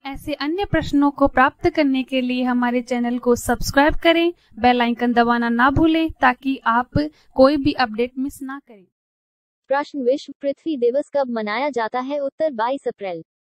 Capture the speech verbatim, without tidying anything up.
ऐसे अन्य प्रश्नों को प्राप्त करने के लिए हमारे चैनल को सब्सक्राइब करें, बेल आइकन दबाना ना भूलें ताकि आप कोई भी अपडेट मिस ना करें। प्रश्न, विश्व पृथ्वी दिवस कब मनाया जाता है? उत्तर बाईस अप्रैल।